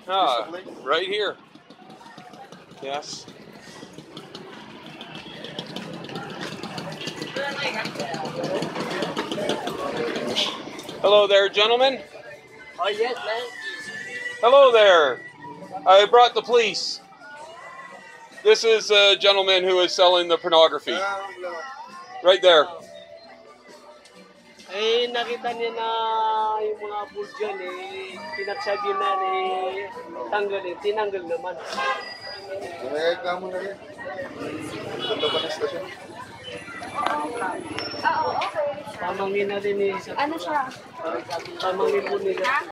Right here. Yes. Hello there, gentlemen. Oh, yes, man. Hello there. I brought the police. This is a gentleman who is selling the pornography. Right there. Eh, nakita niya na yung mga bulls dyan, eh, pinagsabi na, eh, tanggalin, tinanggal naman. Nagayag mo na rin. Punta pa na stasyon. Oo, okay. Tamangin na rin eh. Ano siya? Tamangin po nila.